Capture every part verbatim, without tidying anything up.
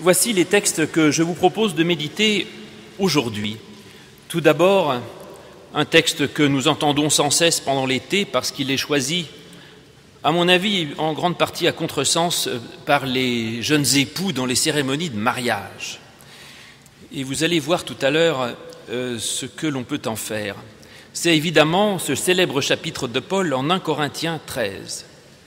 Voici les textes que je vous propose de méditer aujourd'hui. Tout d'abord, un texte que nous entendons sans cesse pendant l'été parce qu'il est choisi, à mon avis, en grande partie à contresens par les jeunes époux dans les cérémonies de mariage. Et vous allez voir tout à l'heure euh, ce que l'on peut en faire. C'est évidemment ce célèbre chapitre de Paul en premier Corinthiens treize.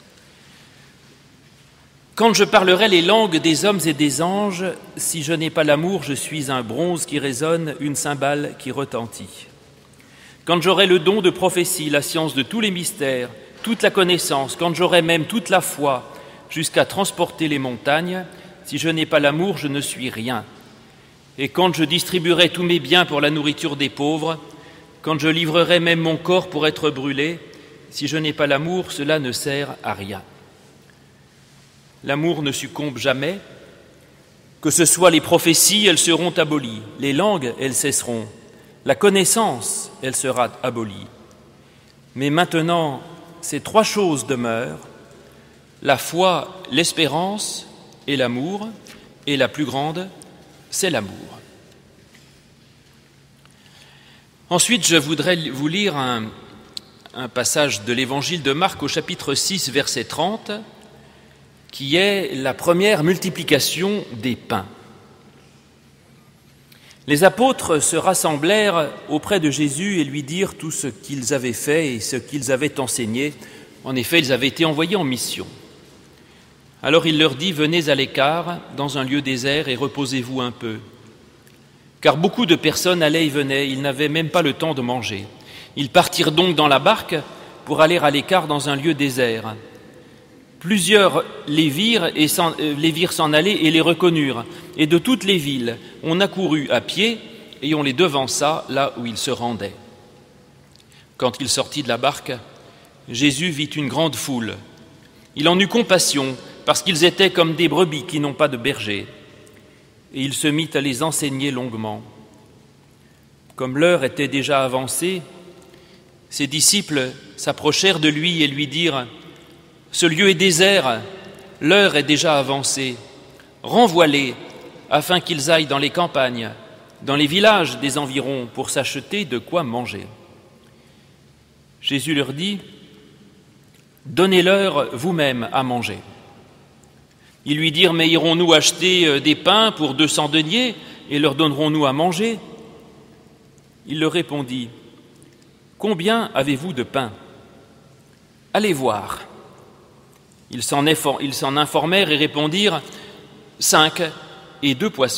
Quand je parlerai les langues des hommes et des anges, si je n'ai pas l'amour, je suis un bronze qui résonne, une cymbale qui retentit. Quand j'aurai le don de prophétie, la science de tous les mystères, toute la connaissance, quand j'aurai même toute la foi, jusqu'à transporter les montagnes, si je n'ai pas l'amour, je ne suis rien. Et quand je distribuerai tous mes biens pour la nourriture des pauvres, quand je livrerai même mon corps pour être brûlé, si je n'ai pas l'amour, cela ne sert à rien. L'amour ne succombe jamais. Que ce soit les prophéties, elles seront abolies. Les langues, elles cesseront. La connaissance, elle sera abolie. Mais maintenant, ces trois choses demeurent, la foi, l'espérance et l'amour, et la plus grande, c'est l'amour. Ensuite, je voudrais vous lire un, un passage de l'Évangile de Marc au chapitre six, verset trente, qui est la première multiplication des pains. Les apôtres se rassemblèrent auprès de Jésus et lui dirent tout ce qu'ils avaient fait et ce qu'ils avaient enseigné. En effet, ils avaient été envoyés en mission. Alors il leur dit « Venez à l'écart, dans un lieu désert, et reposez-vous un peu. » Car beaucoup de personnes allaient et venaient, ils n'avaient même pas le temps de manger. Ils partirent donc dans la barque pour aller à l'écart dans un lieu désert. Plusieurs les virent, et s'en, euh, les virent s'en aller et les reconnurent. Et de toutes les villes, on accourut à pied et on les devança là où ils se rendaient. Quand il sortit de la barque, Jésus vit une grande foule. Il en eut compassion parce qu'ils étaient comme des brebis qui n'ont pas de berger. Et il se mit à les enseigner longuement. Comme l'heure était déjà avancée, ses disciples s'approchèrent de lui et lui dirent « Ce lieu est désert, l'heure est déjà avancée. Renvoie-les afin qu'ils aillent dans les campagnes, dans les villages des environs pour s'acheter de quoi manger. » Jésus leur dit « Donnez-leur vous-même à manger. » Ils lui dirent « Mais irons-nous acheter des pains pour deux cents deniers et leur donnerons-nous à manger ?» Il leur répondit « Combien avez-vous de pain ? Allez voir. » Ils s'en, effor- ils s'en informèrent et répondirent « Cinq et deux poissons. »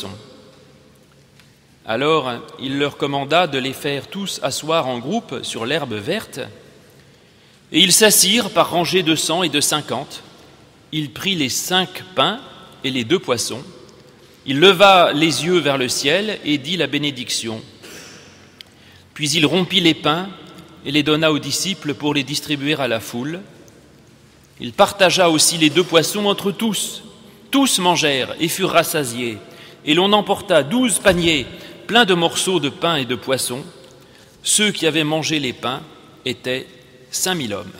Alors il leur commanda de les faire tous asseoir en groupe sur l'herbe verte, et ils s'assirent par rangées de cent et de cinquante. Il prit les cinq pains et les deux poissons, il leva les yeux vers le ciel et dit la bénédiction. Puis il rompit les pains et les donna aux disciples pour les distribuer à la foule. Il partagea aussi les deux poissons entre tous. Tous mangèrent et furent rassasiés, et l'on emporta douze paniers pleins de morceaux de pain et de poissons. Ceux qui avaient mangé les pains étaient cinq mille hommes.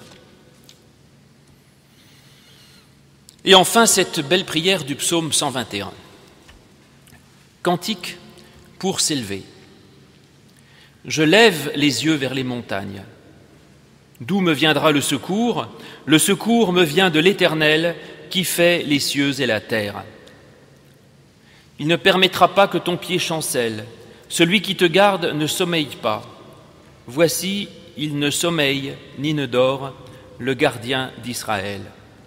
Et enfin, cette belle prière du psaume cent vingt et un. Cantique pour s'élever. Je lève les yeux vers les montagnes. D'où me viendra le secours ? Le secours me vient de l'Éternel qui fait les cieux et la terre. Il ne permettra pas que ton pied chancelle. Celui qui te garde ne sommeille pas. Voici, il ne sommeille ni ne dort, le gardien d'Israël.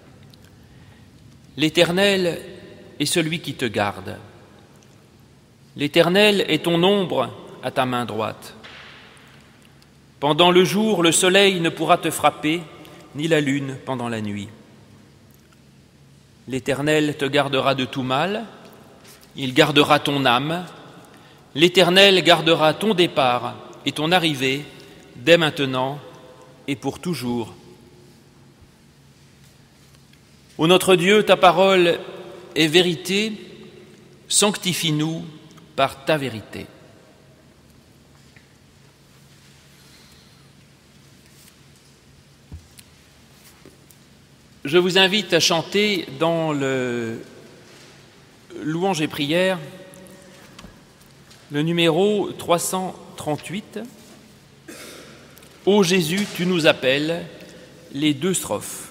L'Éternel est celui qui te garde. L'Éternel est ton ombre à ta main droite. Pendant le jour, le soleil ne pourra te frapper, ni la lune pendant la nuit. L'Éternel te gardera de tout mal, il gardera ton âme. L'Éternel gardera ton départ et ton arrivée, dès maintenant et pour toujours. Ô notre Dieu, ta parole est vérité, sanctifie-nous par ta vérité. Je vous invite à chanter dans le Louanges et prières, le numéro trois cent trente-huit. Ô Jésus, tu nous appelles, les deux strophes.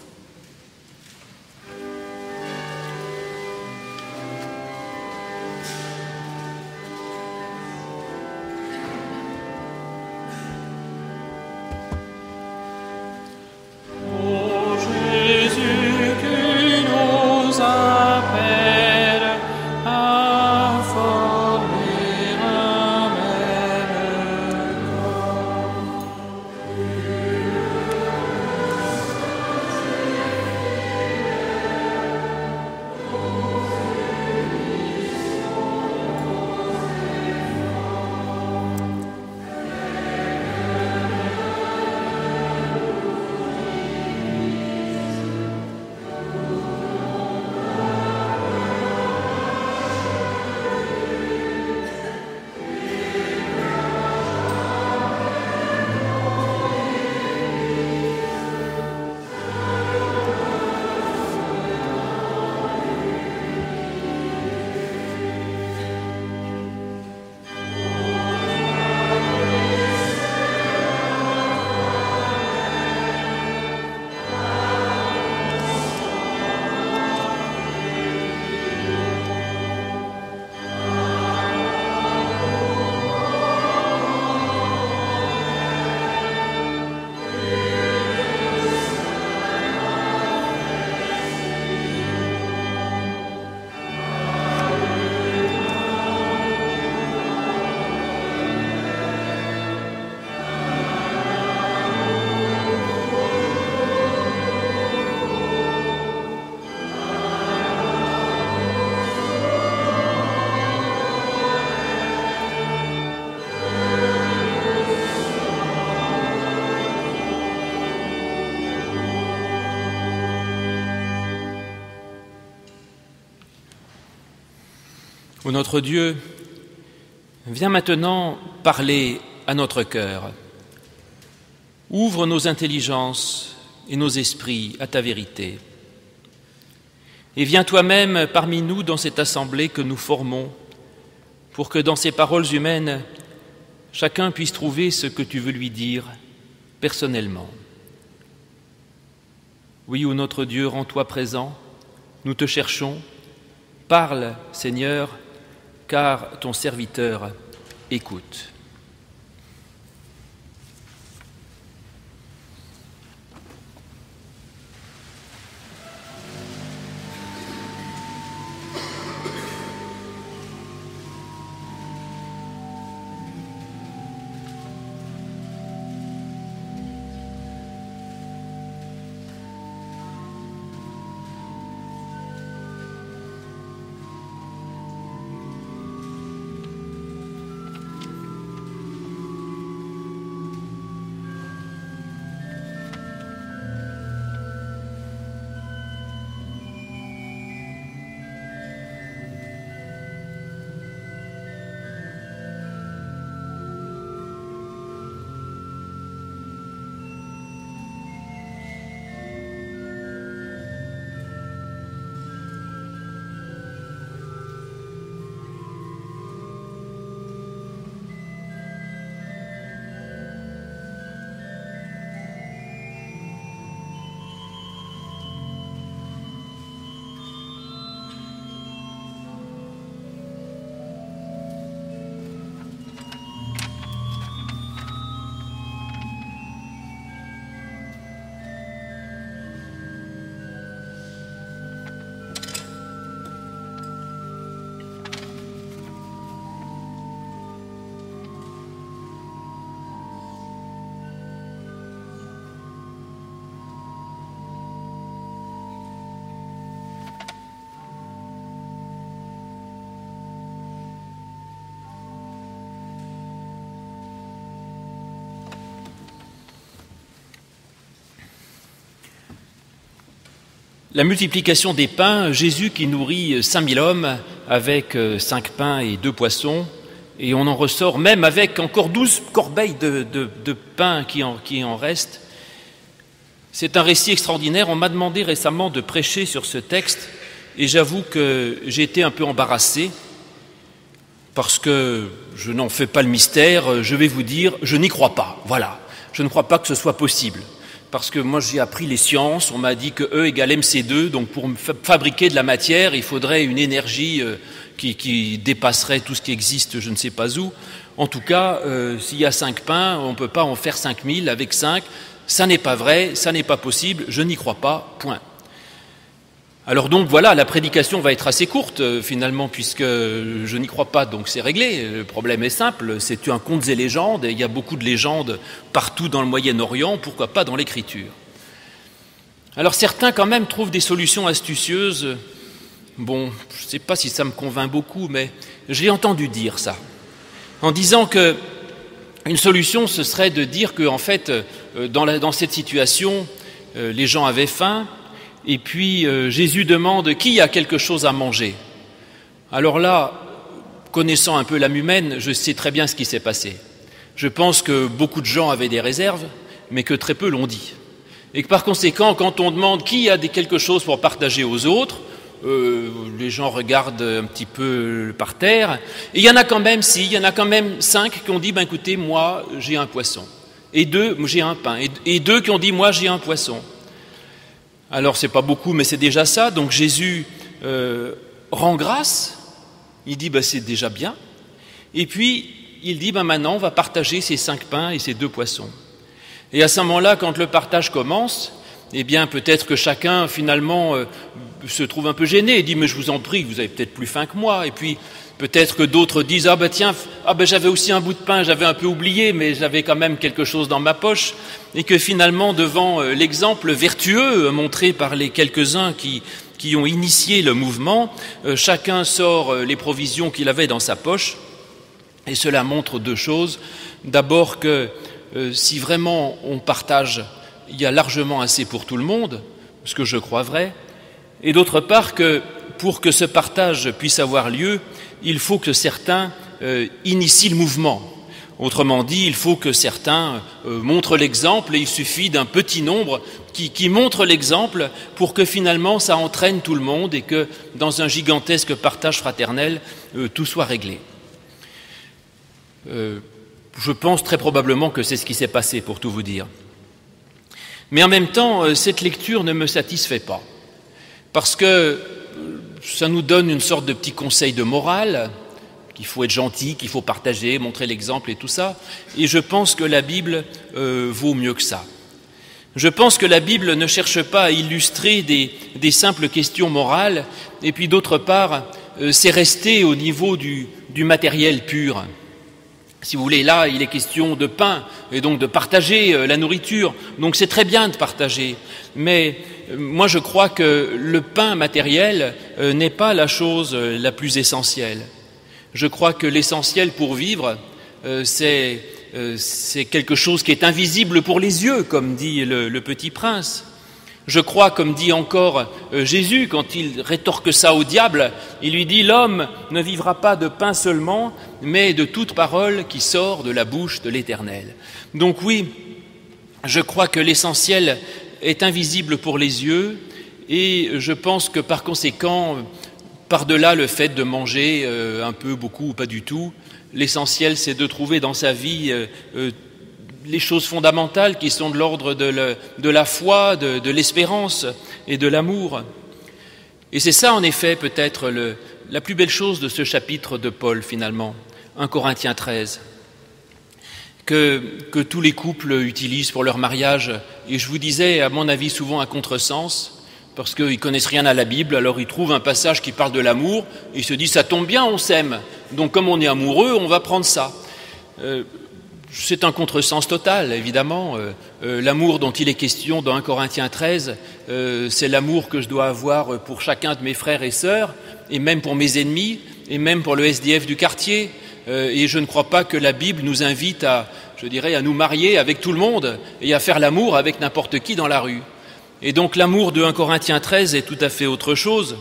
Ô notre Dieu, viens maintenant parler à notre cœur. Ouvre nos intelligences et nos esprits à ta vérité. Et viens toi-même parmi nous dans cette assemblée que nous formons, pour que dans ces paroles humaines, chacun puisse trouver ce que tu veux lui dire personnellement. Oui, ô notre Dieu, rends-toi présent, nous te cherchons. Parle, Seigneur, car ton serviteur écoute. La multiplication des pains, Jésus qui nourrit cinq mille hommes avec cinq pains et deux poissons, et on en ressort même avec encore douze corbeilles de, de, de pain qui en, qui en restent. C'est un récit extraordinaire. On m'a demandé récemment de prêcher sur ce texte et j'avoue que j'ai été un peu embarrassé parce que je n'en fais pas le mystère, je vais vous dire, je n'y crois pas, voilà. Je ne crois pas que ce soit possible. Parce que moi j'ai appris les sciences, on m'a dit que E égale M C deux, donc pour fabriquer de la matière, il faudrait une énergie qui, qui dépasserait tout ce qui existe, je ne sais pas où. En tout cas, euh, s'il y a cinq pains, on ne peut pas en faire cinq mille avec cinq. Ça n'est pas vrai, ça n'est pas possible, je n'y crois pas, point. Alors donc voilà, la prédication va être assez courte euh, finalement, puisque je n'y crois pas, donc c'est réglé. Le problème est simple, c'est un contes et légendes, et il y a beaucoup de légendes partout dans le Moyen-Orient, pourquoi pas dans l'Écriture. Alors certains quand même trouvent des solutions astucieuses. Bon, je ne sais pas si ça me convainc beaucoup, mais j'ai entendu dire ça, en disant que une solution, ce serait de dire que en fait, euh, dans, la, dans cette situation, euh, les gens avaient faim. Et puis euh, Jésus demande qui a quelque chose à manger. Alors là, connaissant un peu l'âme humaine, je sais très bien ce qui s'est passé. Je pense que beaucoup de gens avaient des réserves, mais que très peu l'ont dit. Et que par conséquent, quand on demande qui a des quelque chose pour partager aux autres, euh, les gens regardent un petit peu par terre. Et il y en a quand même, si, il y en a quand même cinq qui ont dit, ben écoutez, moi j'ai un poisson. Et deux, j'ai un pain. Et, et deux qui ont dit, moi j'ai un poisson. Alors, c'est pas beaucoup, mais c'est déjà ça. Donc, Jésus euh, rend grâce. Il dit, bah, c'est déjà bien. Et puis, il dit, bah, maintenant, on va partager ces cinq pains et ces deux poissons. Et à ce moment-là, quand le partage commence, eh bien, peut-être que chacun, finalement, euh, se trouve un peu gêné et dit, mais je vous en prie, vous avez peut-être plus faim que moi. Et puis, peut-être que d'autres disent, ah ben tiens, ah ben j'avais aussi un bout de pain, j'avais un peu oublié, mais j'avais quand même quelque chose dans ma poche. Et que finalement, devant l'exemple vertueux montré par les quelques-uns qui, qui ont initié le mouvement, euh, chacun sort les provisions qu'il avait dans sa poche. Et cela montre deux choses. D'abord que euh, si vraiment on partage, il y a largement assez pour tout le monde, ce que je crois vrai. Et d'autre part que pour que ce partage puisse avoir lieu, il faut que certains euh, initient le mouvement. Autrement dit, il faut que certains euh, montrent l'exemple, et il suffit d'un petit nombre qui, qui montre l'exemple pour que finalement ça entraîne tout le monde et que dans un gigantesque partage fraternel, euh, tout soit réglé. Euh, je pense très probablement que c'est ce qui s'est passé, pour tout vous dire. Mais en même temps, euh, cette lecture ne me satisfait pas, parce que euh, ça nous donne une sorte de petit conseil de morale, qu'il faut être gentil, qu'il faut partager, montrer l'exemple et tout ça. Et je pense que la Bible euh, vaut mieux que ça. Je pense que la Bible ne cherche pas à illustrer des, des simples questions morales, et puis d'autre part, euh, c'est resté au niveau du, du matériel pur. Si vous voulez, là, il est question de pain, et donc de partager euh, la nourriture. Donc c'est très bien de partager. Mais euh, moi, je crois que le pain matériel euh, n'est pas la chose euh, la plus essentielle. Je crois que l'essentiel pour vivre, euh, c'est, euh, c'est quelque chose qui est invisible pour les yeux, comme dit le, le petit prince. Je crois, comme dit encore euh, Jésus, quand il rétorque ça au diable, il lui dit « L'homme ne vivra pas de pain seulement, mais de toute parole qui sort de la bouche de l'Éternel. » Donc oui, je crois que l'essentiel est invisible pour les yeux, et je pense que par conséquent, par-delà le fait de manger euh, un peu, beaucoup ou pas du tout, l'essentiel c'est de trouver dans sa vie euh, euh, les choses fondamentales qui sont de l'ordre de, le, de la foi, de, de l'espérance et de l'amour. Et c'est ça en effet peut-être le, la plus belle chose de ce chapitre de Paul finalement, un Corinthiens treize, que, que tous les couples utilisent pour leur mariage. Et je vous disais, à mon avis, souvent à contresens, parce qu'ils ne connaissent rien à la Bible, alors ils trouvent un passage qui parle de l'amour, et ils se disent « ça tombe bien, on s'aime, donc comme on est amoureux, on va prendre ça euh, ». C'est un contresens total, évidemment. Euh, euh, l'amour dont il est question dans un Corinthiens treize, euh, c'est l'amour que je dois avoir pour chacun de mes frères et sœurs, et même pour mes ennemis, et même pour le S D F du quartier. Euh, et je ne crois pas que la Bible nous invite à, je dirais, à nous marier avec tout le monde, et à faire l'amour avec n'importe qui dans la rue. Et donc l'amour de un Corinthiens treize est tout à fait autre chose.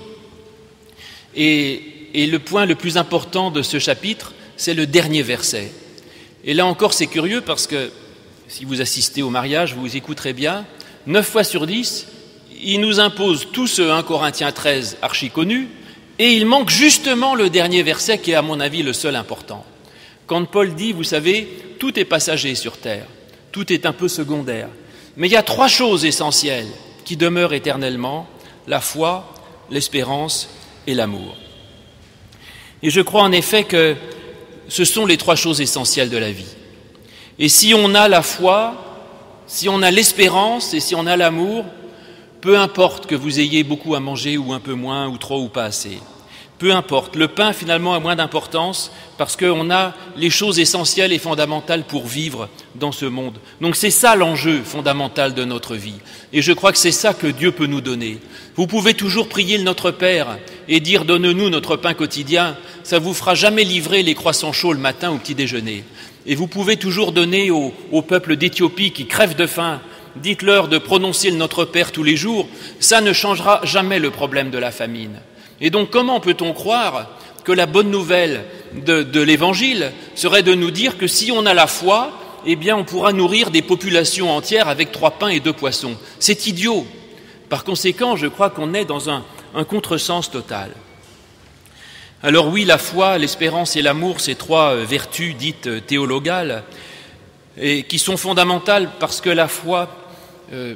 Et, et le point le plus important de ce chapitre, c'est le dernier verset. Et là encore, c'est curieux parce que, si vous assistez au mariage, vous écouterez bien, neuf fois sur dix, il nous impose tout ce un Corinthiens treize archi connu, et il manque justement le dernier verset qui est à mon avis le seul important. Quand Paul dit, vous savez, tout est passager sur terre, tout est un peu secondaire, mais il y a trois choses essentielles qui demeurent éternellement, la foi, l'espérance et l'amour. Et je crois en effet que ce sont les trois choses essentielles de la vie. Et si on a la foi, si on a l'espérance et si on a l'amour, peu importe que vous ayez beaucoup à manger ou un peu moins ou trop ou pas assez. Peu importe, le pain finalement a moins d'importance parce qu'on a les choses essentielles et fondamentales pour vivre dans ce monde. Donc c'est ça l'enjeu fondamental de notre vie. Et je crois que c'est ça que Dieu peut nous donner. Vous pouvez toujours prier le Notre Père et dire « Donne-nous notre pain quotidien ». Ça ne vous fera jamais livrer les croissants chauds le matin au petit déjeuner. Et vous pouvez toujours donner au, au peuple d'Éthiopie qui crève de faim, dites-leur de prononcer le Notre Père tous les jours, ça ne changera jamais le problème de la famine. Et donc comment peut-on croire que la bonne nouvelle de, de l'Évangile serait de nous dire que si on a la foi, eh bien on pourra nourrir des populations entières avec trois pains et deux poissons. C'est idiot. Par conséquent, je crois qu'on est dans un, un contresens total. Alors oui, la foi, l'espérance et l'amour, ces trois vertus dites théologales, et qui sont fondamentales parce que la foi, euh,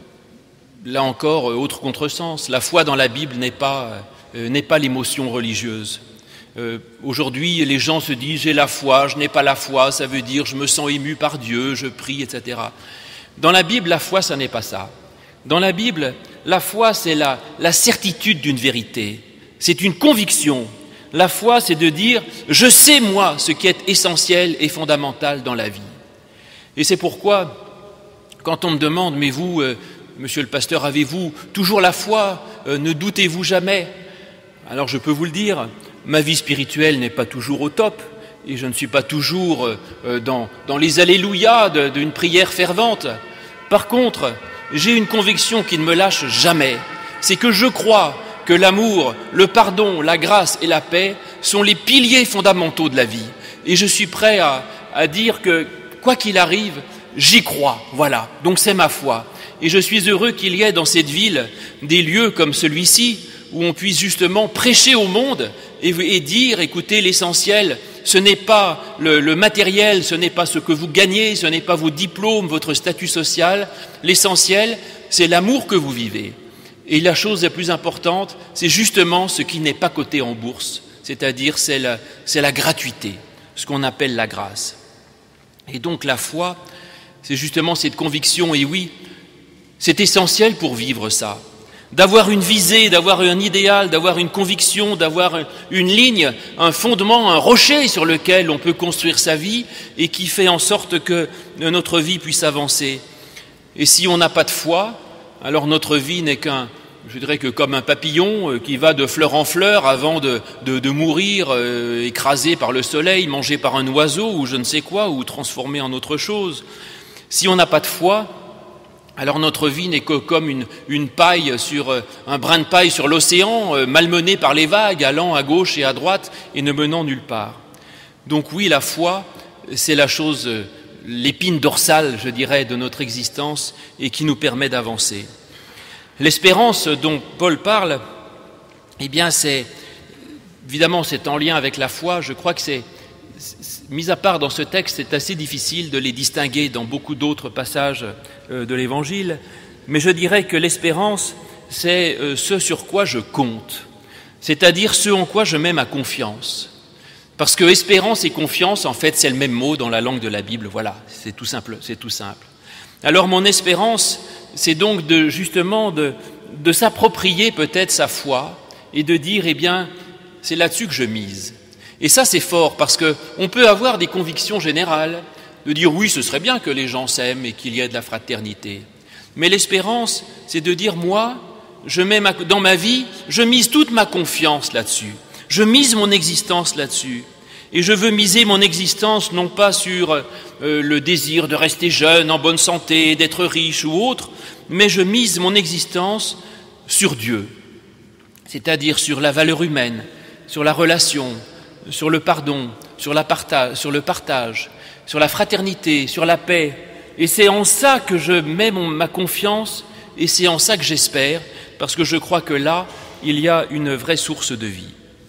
là encore, autre contresens, la foi dans la Bible n'est pas, euh, n'est pas l'émotion religieuse. Euh, aujourd'hui, les gens se disent « j'ai la foi, je n'ai pas la foi », ça veut dire « je me sens ému par Dieu, je prie, et cetera » Dans la Bible, la foi, ça n'est pas ça. Dans la Bible, la foi, c'est la, la certitude d'une vérité, c'est une conviction. La foi, c'est de dire « je sais, moi, ce qui est essentiel et fondamental dans la vie ». Et c'est pourquoi, quand on me demande « mais vous, euh, monsieur le pasteur, avez-vous toujours la foi ? euh, Ne doutez-vous jamais ?» Alors je peux vous le dire, ma vie spirituelle n'est pas toujours au top et je ne suis pas toujours euh, dans, dans les alléluia d'une prière fervente. Par contre, j'ai une conviction qui ne me lâche jamais, c'est que je crois que l'amour, le pardon, la grâce et la paix sont les piliers fondamentaux de la vie. Et je suis prêt à, à dire que, quoi qu'il arrive, j'y crois, voilà, donc c'est ma foi. Et je suis heureux qu'il y ait dans cette ville des lieux comme celui-ci, où on puisse justement prêcher au monde et, et dire, écoutez, l'essentiel, ce n'est pas le, le matériel, ce n'est pas ce que vous gagnez, ce n'est pas vos diplômes, votre statut social, l'essentiel, c'est l'amour que vous vivez. Et la chose la plus importante, c'est justement ce qui n'est pas coté en bourse, c'est-à-dire c'est la, c'est la gratuité, ce qu'on appelle la grâce. Et donc la foi, c'est justement cette conviction, et oui, c'est essentiel pour vivre ça, d'avoir une visée, d'avoir un idéal, d'avoir une conviction, d'avoir une ligne, un fondement, un rocher sur lequel on peut construire sa vie et qui fait en sorte que notre vie puisse avancer. Et si on n'a pas de foi, alors notre vie n'est qu'un, je dirais que comme un papillon qui va de fleur en fleur avant de, de, de mourir euh, écrasé par le soleil, mangé par un oiseau ou je ne sais quoi, ou transformé en autre chose. Si on n'a pas de foi, alors notre vie n'est que comme une, une paille sur euh, un brin de paille sur l'océan, euh, malmené par les vagues, allant à gauche et à droite et ne menant nulle part. Donc oui, la foi, c'est la chose, euh, l'épine dorsale, je dirais, de notre existence et qui nous permet d'avancer. L'espérance dont Paul parle, eh bien c'est, évidemment c'est en lien avec la foi, je crois que c'est, mis à part dans ce texte, c'est assez difficile de les distinguer dans beaucoup d'autres passages de l'Évangile, mais je dirais que l'espérance, c'est ce sur quoi je compte, c'est-à-dire ce en quoi je mets ma confiance. Parce que espérance et confiance, en fait, c'est le même mot dans la langue de la Bible, voilà, c'est tout simple, c'est tout simple. Alors mon espérance, c'est donc de, justement de, de s'approprier peut-être sa foi et de dire, eh bien, c'est là-dessus que je mise. Et ça, c'est fort parce qu'on peut avoir des convictions générales, de dire oui, ce serait bien que les gens s'aiment et qu'il y ait de la fraternité. Mais l'espérance, c'est de dire moi, je mets ma, dans ma vie, je mise toute ma confiance là-dessus. Je mise mon existence là-dessus. Et je veux miser mon existence non pas sur euh, le désir de rester jeune, en bonne santé, d'être riche ou autre, mais je mise mon existence sur Dieu, c'est-à-dire sur la valeur humaine, sur la relation, sur le pardon, sur, la partage, sur le partage, sur la fraternité, sur la paix. Et c'est en ça que je mets mon, ma confiance et c'est en ça que j'espère, parce que je crois que là, il y a une vraie source de vie.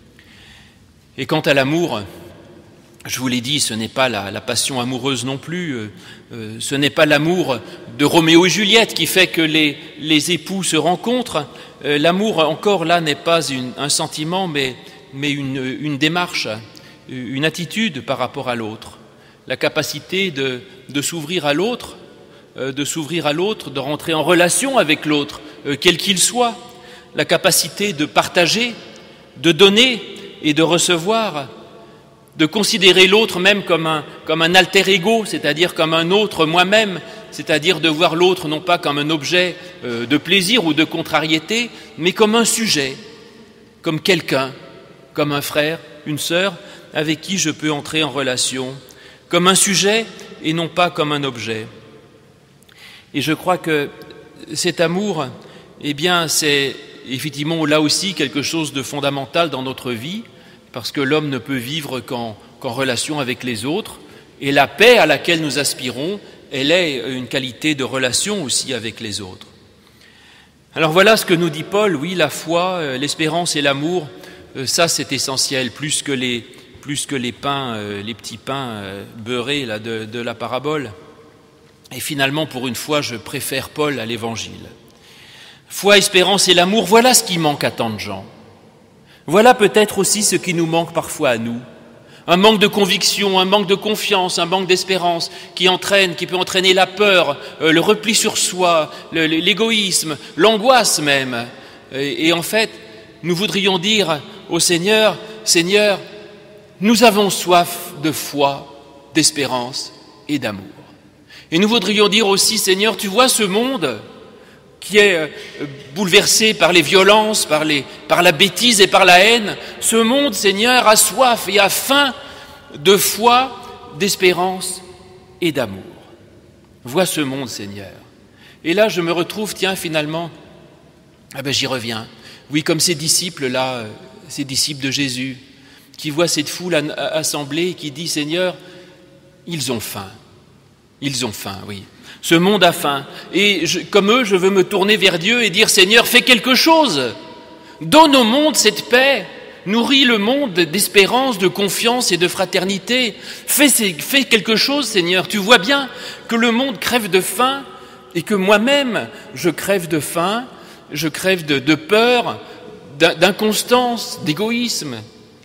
Et quant à l'amour, je vous l'ai dit, ce n'est pas la, la passion amoureuse non plus, euh, euh, ce n'est pas l'amour de Roméo et Juliette qui fait que les, les époux se rencontrent. Euh, l'amour, encore là, n'est pas une, un sentiment, mais, mais une, une démarche, une attitude par rapport à l'autre. La capacité de, de s'ouvrir à l'autre, euh, de s'ouvrir à l'autre, de rentrer en relation avec l'autre, euh, quel qu'il soit. La capacité de partager, de donner et de recevoir, de considérer l'autre même comme un, comme un alter ego, c'est-à-dire comme un autre moi-même, c'est-à-dire de voir l'autre non pas comme un objet euh, de plaisir ou de contrariété, mais comme un sujet, comme quelqu'un, comme un frère, une sœur, avec qui je peux entrer en relation, comme un sujet et non pas comme un objet. Et je crois que cet amour, eh bien, c'est effectivement là aussi quelque chose de fondamental dans notre vie, parce que l'homme ne peut vivre qu'en, qu'en relation avec les autres, et la paix à laquelle nous aspirons, elle est une qualité de relation aussi avec les autres. Alors voilà ce que nous dit Paul, oui, la foi, l'espérance et l'amour, ça c'est essentiel, plus que les, plus que les pains, les petits pains beurrés là, de, de la parabole. Et finalement, pour une fois, je préfère Paul à l'Évangile. Foi, espérance et l'amour, voilà ce qui manque à tant de gens. Voilà peut-être aussi ce qui nous manque parfois à nous. Un manque de conviction, un manque de confiance, un manque d'espérance qui entraîne, qui peut entraîner la peur, euh, le repli sur soi, le, l'égoïsme, l'angoisse même. Et, et en fait, nous voudrions dire au Seigneur, Seigneur, nous avons soif de foi, d'espérance et d'amour. Et nous voudrions dire aussi, Seigneur, tu vois ce monde qui est bouleversé par les violences, par, les, par la bêtise et par la haine. Ce monde, Seigneur, a soif et a faim de foi, d'espérance et d'amour. Vois ce monde, Seigneur. Et là, je me retrouve, tiens, finalement, ah ben, j'y reviens. Oui, comme ces disciples-là, ces disciples de Jésus, qui voient cette foule assemblée et qui dit, Seigneur, ils ont faim. Ils ont faim, oui. Ce monde a faim. Et je, comme eux, je veux me tourner vers Dieu et dire, Seigneur, fais quelque chose. Donne au monde cette paix. Nourris le monde d'espérance, de confiance et de fraternité. Fais, fais quelque chose, Seigneur. Tu vois bien que le monde crève de faim et que moi-même, je crève de faim, je crève de, de peur, d'inconstance, d'égoïsme.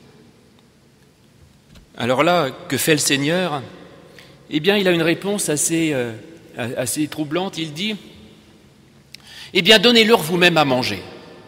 Alors là, que fait le Seigneur ? Eh bien, il a une réponse assez... Euh, assez troublante, il dit « Eh bien, donnez-leur vous-même à manger. »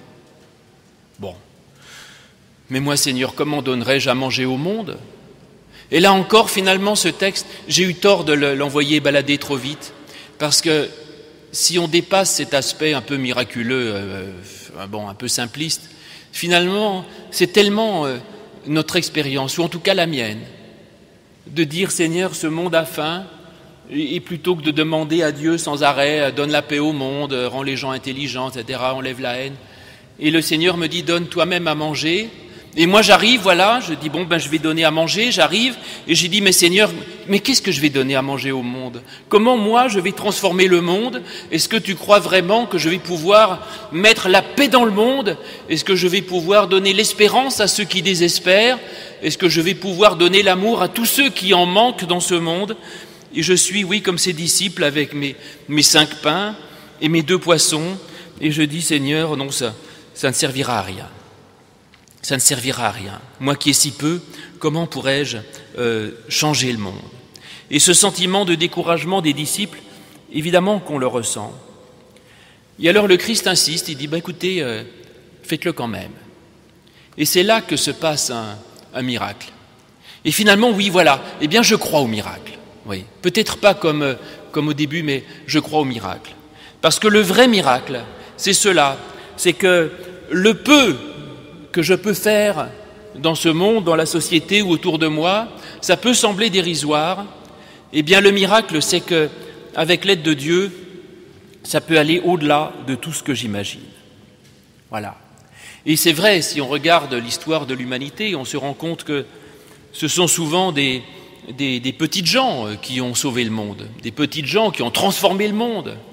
Bon. Mais moi, Seigneur, comment donnerais-je à manger au monde ? Et là encore, finalement, ce texte, j'ai eu tort de l'envoyer balader trop vite, parce que si on dépasse cet aspect un peu miraculeux, euh, bon, un peu simpliste, finalement, c'est tellement euh, notre expérience, ou en tout cas la mienne, de dire « Seigneur, ce monde a faim », et plutôt que de demander à Dieu sans arrêt, donne la paix au monde, rends les gens intelligents, et cetera, enlève la haine. Et le Seigneur me dit, donne toi-même à manger. Et moi j'arrive, voilà, je dis, bon, ben je vais donner à manger, j'arrive, et j'ai dit, mais Seigneur, mais qu'est-ce que je vais donner à manger au monde ? Comment moi je vais transformer le monde ? Est-ce que tu crois vraiment que je vais pouvoir mettre la paix dans le monde ? Est-ce que je vais pouvoir donner l'espérance à ceux qui désespèrent ? Est-ce que je vais pouvoir donner l'amour à tous ceux qui en manquent dans ce monde ? Et je suis, oui, comme ces disciples avec mes, mes cinq pains et mes deux poissons. Et je dis, Seigneur, non, ça, ça ne servira à rien. Ça ne servira à rien. Moi qui ai si peu, comment pourrais-je euh, changer le monde ? Et ce sentiment de découragement des disciples, évidemment qu'on le ressent. Et alors le Christ insiste, il dit, bah, écoutez, euh, faites-le quand même. Et c'est là que se passe un, un miracle. Et finalement, oui, voilà, eh bien je crois au miracle. Oui, peut-être pas comme, comme au début, mais je crois au miracle. Parce que le vrai miracle, c'est cela, c'est que le peu que je peux faire dans ce monde, dans la société ou autour de moi, ça peut sembler dérisoire. Eh bien, le miracle, c'est que, avec l'aide de Dieu, ça peut aller au-delà de tout ce que j'imagine. Voilà. Et c'est vrai, si on regarde l'histoire de l'humanité, on se rend compte que ce sont souvent des Des, des petites gens qui ont sauvé le monde, des petites gens qui ont transformé le monde.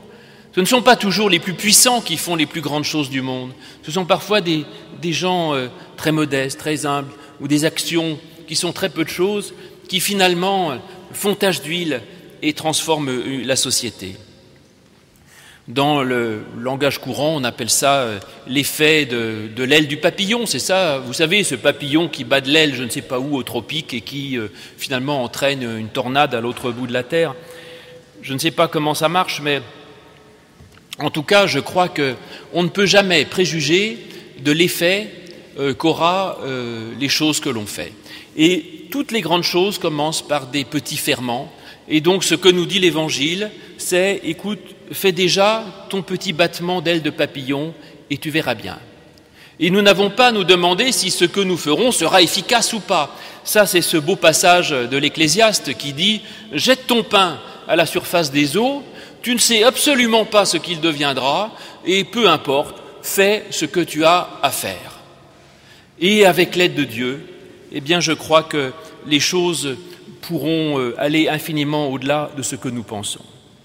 Ce ne sont pas toujours les plus puissants qui font les plus grandes choses du monde. Ce sont parfois des, des gens euh, très modestes, très humbles, ou des actions qui sont très peu de choses, qui finalement euh, font tache d'huile et transforment euh, la société. Dans le langage courant, on appelle ça euh, l'effet de, de l'aile du papillon. C'est ça, vous savez, ce papillon qui bat de l'aile je ne sais pas où au tropique et qui euh, finalement entraîne une tornade à l'autre bout de la terre. Je ne sais pas comment ça marche, mais en tout cas, je crois qu'on ne peut jamais préjuger de l'effet euh, qu'aura euh, les choses que l'on fait. Et toutes les grandes choses commencent par des petits ferments. Et donc, ce que nous dit l'Évangile, c'est, écoute, fais déjà ton petit battement d'aile de papillon et tu verras bien. Et nous n'avons pas à nous demander si ce que nous ferons sera efficace ou pas. Ça, c'est ce beau passage de l'Ecclésiaste qui dit « Jette ton pain à la surface des eaux, tu ne sais absolument pas ce qu'il deviendra, et peu importe, fais ce que tu as à faire. » Et avec l'aide de Dieu, eh bien, je crois que les choses pourront aller infiniment au-delà de ce que nous pensons.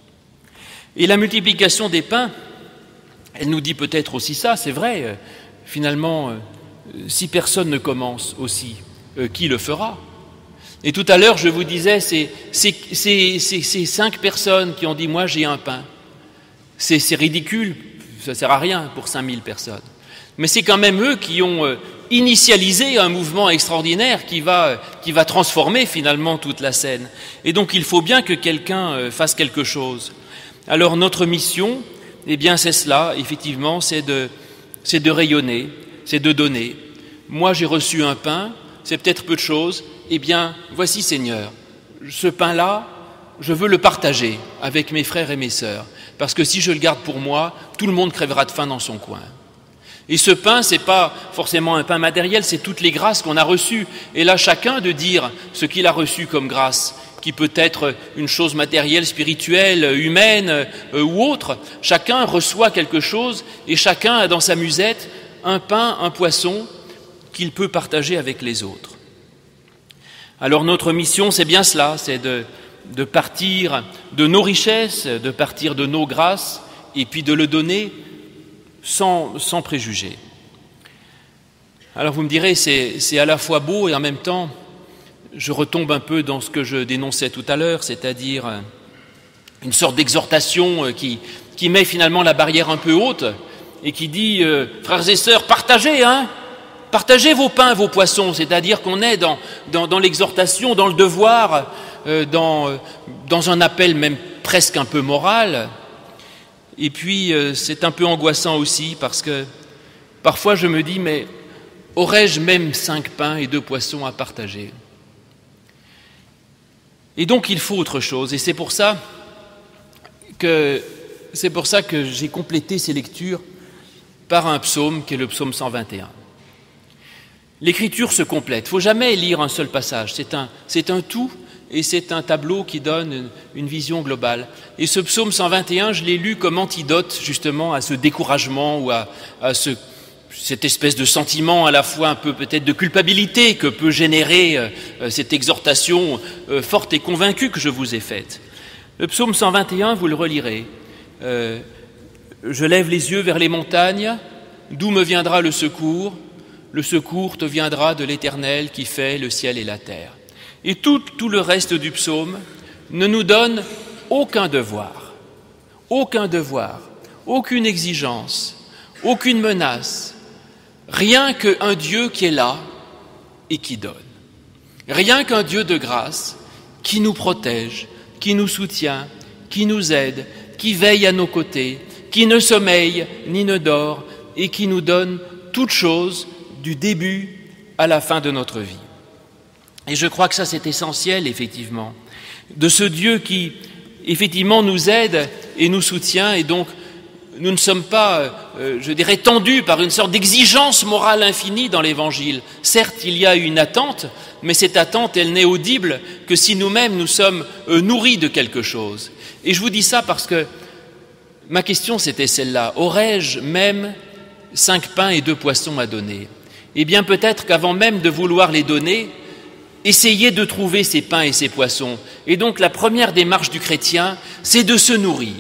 Et la multiplication des pains, elle nous dit peut-être aussi ça, c'est vrai, finalement, si personne ne commence aussi, qui le fera ? Et tout à l'heure, je vous disais, c'est, c'est, c'est, c'est, c'est cinq personnes qui ont dit « moi j'ai un pain ». C'est, c'est ridicule, ça ne sert à rien pour cinq mille personnes. Mais c'est quand même eux qui ont initialisé un mouvement extraordinaire qui va, qui va transformer finalement toute la scène. Et donc il faut bien que quelqu'un fasse quelque chose. Alors notre mission, eh bien c'est cela, effectivement, c'est de, c'est de rayonner, c'est de donner. Moi j'ai reçu un pain, c'est peut-être peu de choses, eh bien voici Seigneur, ce pain-là, je veux le partager avec mes frères et mes sœurs, parce que si je le garde pour moi, tout le monde crèvera de faim dans son coin. Et ce pain, ce n'est pas forcément un pain matériel, c'est toutes les grâces qu'on a reçues. Et là, chacun de dire ce qu'il a reçu comme grâce, qui peut être une chose matérielle, spirituelle, humaine euh, ou autre. Chacun reçoit quelque chose et chacun a dans sa musette un pain, un poisson qu'il peut partager avec les autres. Alors notre mission, c'est bien cela, c'est de, de partir de nos richesses, de partir de nos grâces et puis de le donner sans, sans préjugés. Alors vous me direz, c'est, c'est à la fois beau et en même temps, je retombe un peu dans ce que je dénonçais tout à l'heure, c'est-à-dire une sorte d'exhortation qui, qui met finalement la barrière un peu haute et qui dit euh, « frères et sœurs, partagez, hein, partagez vos pains, vos poissons », c'est-à-dire qu'on est dans, dans, dans l'exhortation, dans le devoir, euh, dans, dans un appel même presque un peu moral. Et puis euh, c'est un peu angoissant aussi parce que parfois je me dis « mais aurais-je même cinq pains et deux poissons à partager ?» Et donc il faut autre chose, et c'est pour ça que, c'est pour ça que j'ai complété ces lectures par un psaume qui est le psaume cent vingt et un. L'écriture se complète, il ne faut jamais lire un seul passage, c'est un, c'est un tout et c'est un tableau qui donne une, une vision globale. Et ce psaume cent vingt et un, je l'ai lu comme antidote justement à ce découragement ou à, à ce, cette espèce de sentiment à la fois un peu peut-être de culpabilité que peut générer euh, cette exhortation euh, forte et convaincue que je vous ai faite. Le psaume cent vingt et un, vous le relirez. Euh, je lève les yeux vers les montagnes, d'où me viendra le secours ? Le secours te viendra de l'Éternel qui fait le ciel et la terre. Et tout, tout le reste du psaume ne nous donne aucun devoir, aucun devoir, aucune exigence, aucune menace, rien qu'un Dieu qui est là et qui donne. Rien qu'un Dieu de grâce qui nous protège, qui nous soutient, qui nous aide, qui veille à nos côtés, qui ne sommeille ni ne dort et qui nous donne toutes choses du début à la fin de notre vie. Et je crois que ça c'est essentiel effectivement, de ce Dieu qui effectivement nous aide et nous soutient, et donc nous ne sommes pas, euh, je dirais, tendus par une sorte d'exigence morale infinie dans l'Évangile. Certes, il y a une attente, mais cette attente, elle n'est audible que si nous-mêmes nous sommes euh, nourris de quelque chose. Et je vous dis ça parce que ma question c'était celle-là. Aurais-je même cinq pains et deux poissons à donner ? Eh bien peut-être qu'avant même de vouloir les donner, essayez de trouver ces pains et ces poissons. Et donc la première démarche du chrétien, c'est de se nourrir,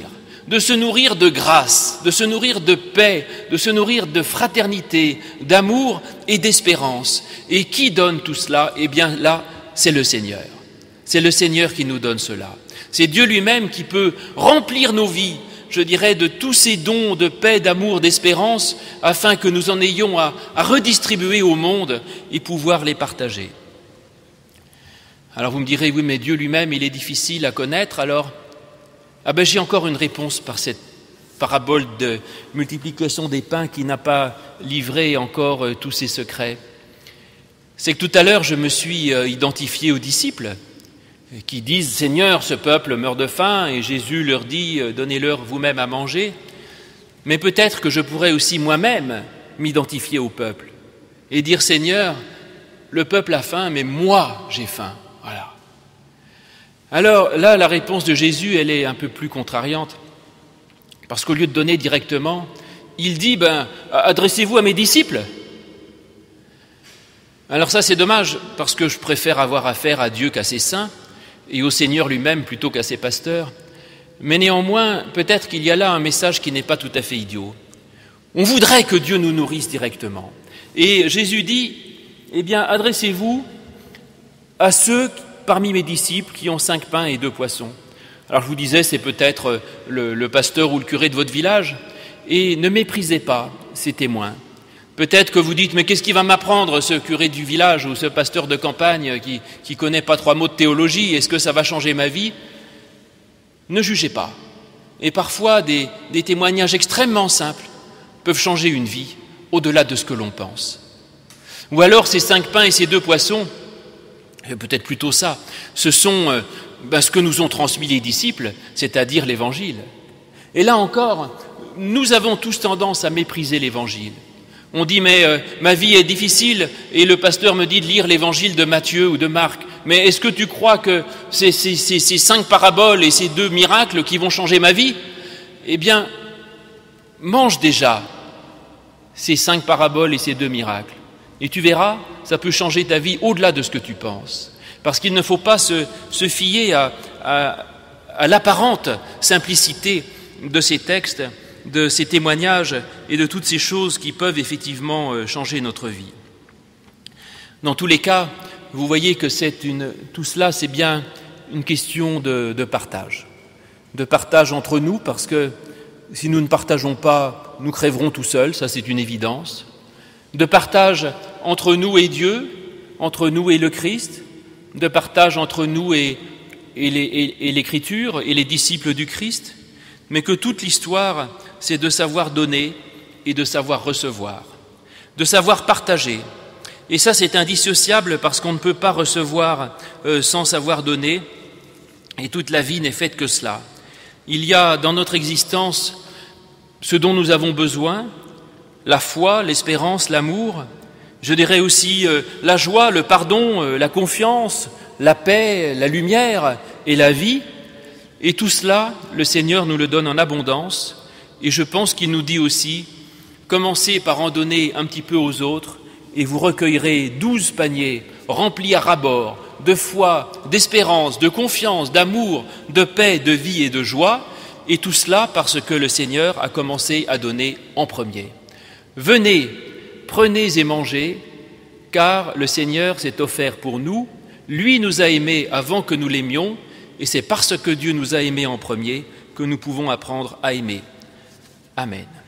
de se nourrir de grâce, de se nourrir de paix, de se nourrir de fraternité, d'amour et d'espérance. Et qui donne tout cela? Eh bien là, c'est le Seigneur. C'est le Seigneur qui nous donne cela. C'est Dieu lui-même qui peut remplir nos vies, je dirais, de tous ces dons de paix, d'amour, d'espérance, afin que nous en ayons à, à redistribuer au monde et pouvoir les partager. Alors vous me direz, oui, mais Dieu lui-même, il est difficile à connaître, alors ah ben, j'ai encore une réponse par cette parabole de multiplication des pains qui n'a pas livré encore euh, tous ses secrets. C'est que tout à l'heure, je me suis euh, identifié aux disciples qui disent « Seigneur, ce peuple meurt de faim » et Jésus leur dit « Donnez-leur vous-même à manger ». Mais peut-être que je pourrais aussi moi-même m'identifier au peuple et dire « Seigneur, le peuple a faim, mais moi j'ai faim. » Voilà. Alors là, la réponse de Jésus, elle est un peu plus contrariante, parce qu'au lieu de donner directement, il dit ben, « Adressez-vous à mes disciples ». Alors ça, c'est dommage, parce que je préfère avoir affaire à Dieu qu'à ses saints, et au Seigneur lui-même plutôt qu'à ses pasteurs. Mais néanmoins, peut-être qu'il y a là un message qui n'est pas tout à fait idiot. On voudrait que Dieu nous nourrisse directement. Et Jésus dit, eh bien, adressez-vous à ceux parmi mes disciples qui ont cinq pains et deux poissons. Alors je vous disais, c'est peut-être le, le pasteur ou le curé de votre village, et ne méprisez pas ces témoins. Peut-être que vous dites, mais qu'est-ce qu'il va m'apprendre ce curé du village ou ce pasteur de campagne qui qui connaît pas trois mots de théologie, est-ce que ça va changer ma vie? Ne jugez pas. Et parfois, des, des témoignages extrêmement simples peuvent changer une vie au-delà de ce que l'on pense. Ou alors, ces cinq pains et ces deux poissons, peut-être plutôt ça, ce sont euh, ben, ce que nous ont transmis les disciples, c'est-à-dire l'Évangile. Et là encore, nous avons tous tendance à mépriser l'Évangile. On dit, mais euh, ma vie est difficile, et le pasteur me dit de lire l'évangile de Matthieu ou de Marc. Mais est-ce que tu crois que c'est ces, ces, ces cinq paraboles et ces deux miracles qui vont changer ma vie? Eh bien, mange déjà ces cinq paraboles et ces deux miracles. Et tu verras, ça peut changer ta vie au-delà de ce que tu penses. Parce qu'il ne faut pas se, se fier à, à, à l'apparente simplicité de ces textes, de ces témoignages et de toutes ces choses qui peuvent effectivement changer notre vie. Dans tous les cas, vous voyez que c'est une, tout cela, c'est bien une question de, de partage. De partage entre nous, parce que si nous ne partageons pas, nous crèverons tout seuls, ça c'est une évidence. De partage entre nous et Dieu, entre nous et le Christ, de partage entre nous et, et, les, et, et l'Écriture et les disciples du Christ, mais que toute l'histoire, c'est de savoir donner et de savoir recevoir, de savoir partager. Et ça, c'est indissociable parce qu'on ne peut pas recevoir euh, sans savoir donner, et toute la vie n'est faite que cela. Il y a dans notre existence ce dont nous avons besoin, la foi, l'espérance, l'amour, je dirais aussi euh, la joie, le pardon, euh, la confiance, la paix, la lumière et la vie. Et tout cela, le Seigneur nous le donne en abondance. Et je pense qu'il nous dit aussi, commencez par en donner un petit peu aux autres et vous recueillerez douze paniers remplis à ras-bord de foi, d'espérance, de confiance, d'amour, de paix, de vie et de joie. Et tout cela parce que le Seigneur a commencé à donner en premier. Venez, prenez et mangez, car le Seigneur s'est offert pour nous. Lui nous a aimés avant que nous l'aimions, et c'est parce que Dieu nous a aimés en premier que nous pouvons apprendre à aimer. Amen.